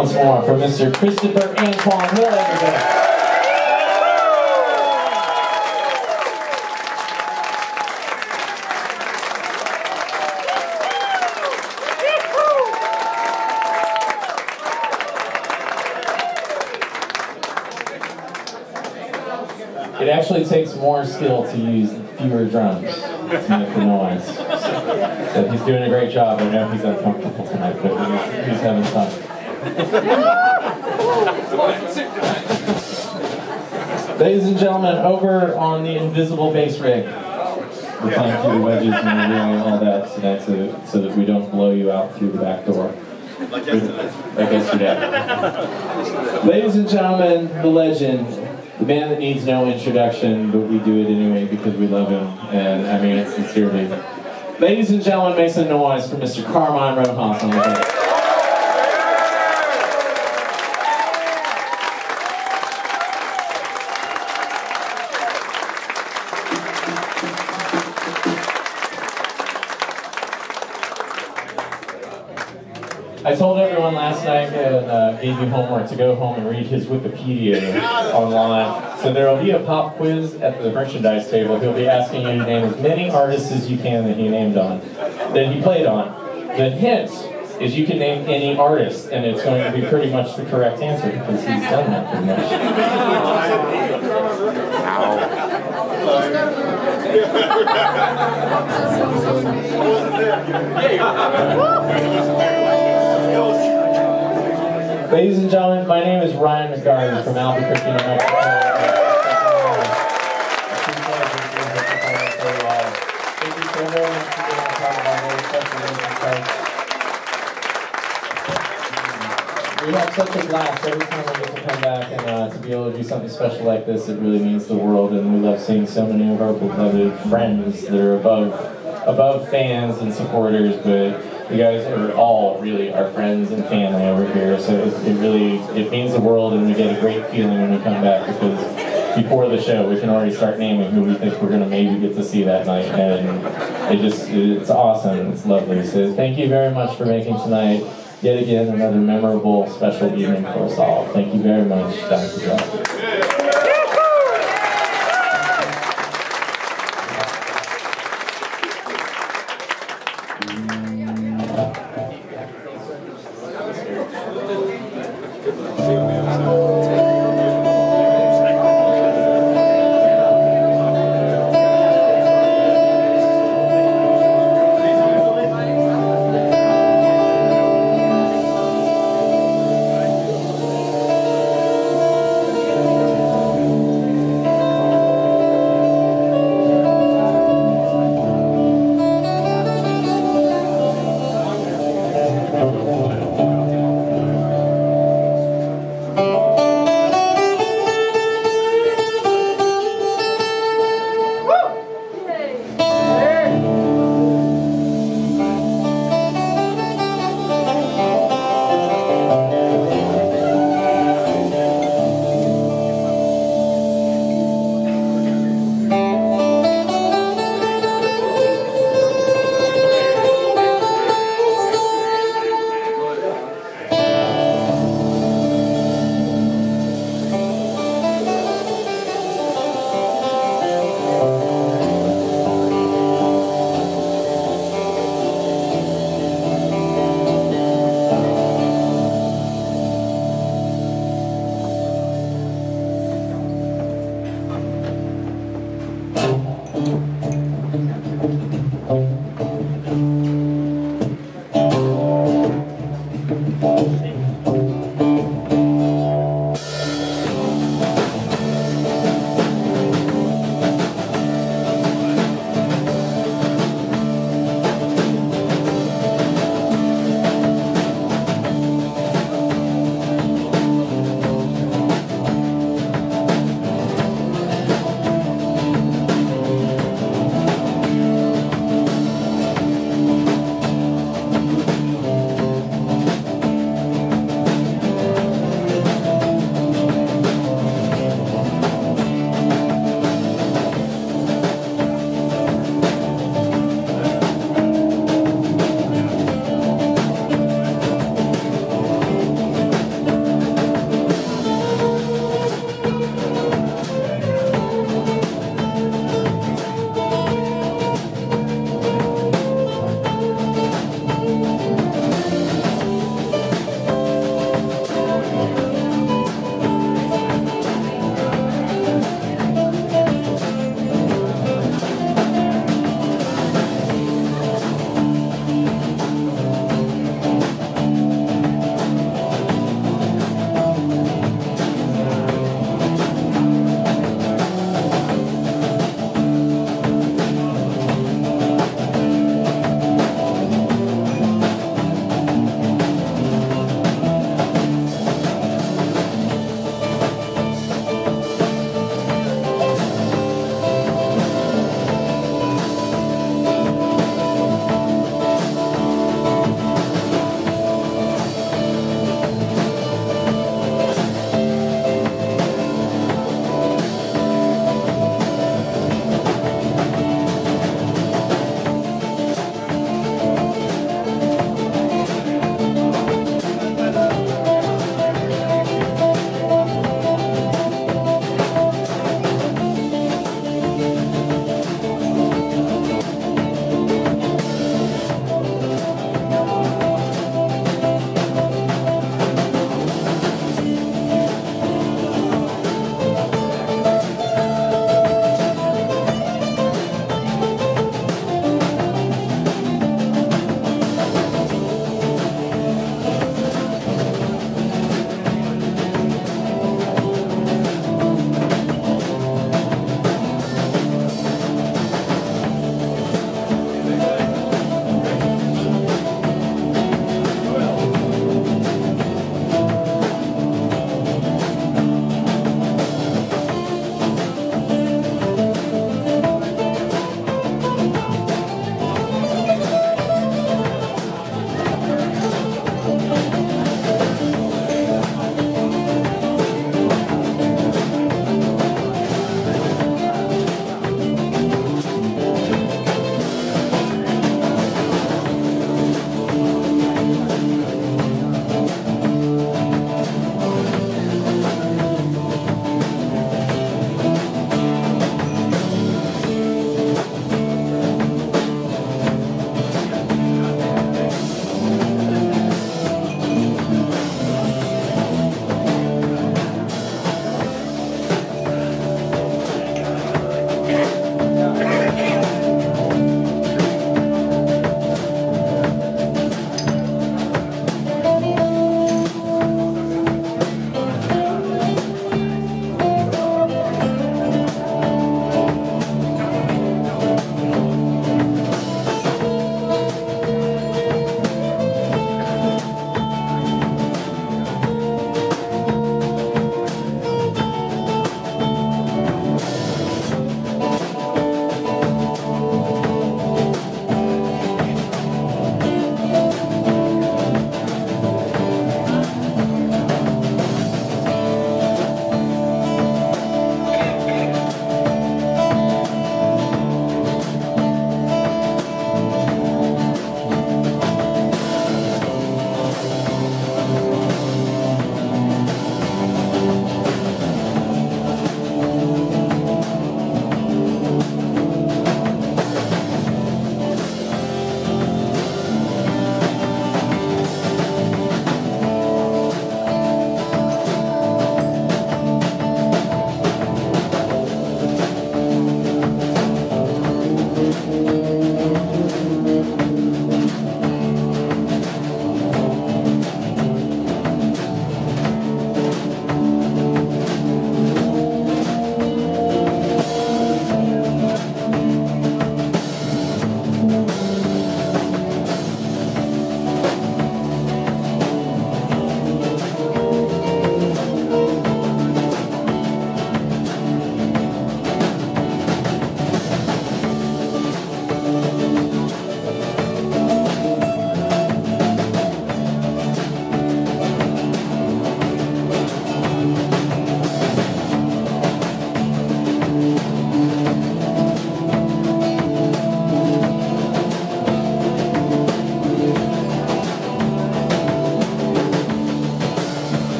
Once more for Mr. Christopher Antoine Hill, everybody. It actually takes more skill to use fewer drums to make the noise. So he's doing a great job. I know he's uncomfortable tonight, but he's having fun. Ladies and gentlemen, over on the invisible bass rig, we're playing through the wedges and we're doing all that tonight so that we don't blow you out through the back door. Like yesterday. Ladies and gentlemen, the legend, the band that needs no introduction, but we do it anyway because we love him, and I mean it sincerely. Ladies and gentlemen, make some noise for Mr. Carmine Rojas on the bass. I told everyone last night and gave you homework to go home and read his Wikipedia online. So there will be a pop quiz at the merchandise table. He'll be asking you to name as many artists as you can that he named on, that he played on. The hint is you can name any artist, and it's going to be pretty much the correct answer because he's done that pretty much. Ladies and gentlemen, my name is Ryan McGarvey from Albuquerque, New Mexico. Thank you so very much for being a part of our very special evening. We have such a blast every time we get to come back, and to be able to do something special like this, it really means the world, and we love seeing so many of our beloved friends that are above fans and supporters, but you guys are all really our friends and family over here, so it means the world, and we get a great feeling when we come back because before the show we can already start naming who we think we're going to maybe get to see that night, and it's awesome, it's lovely. So thank you very much for making tonight yet again another memorable, special evening for us all. Thank you very much, Dr. Josh.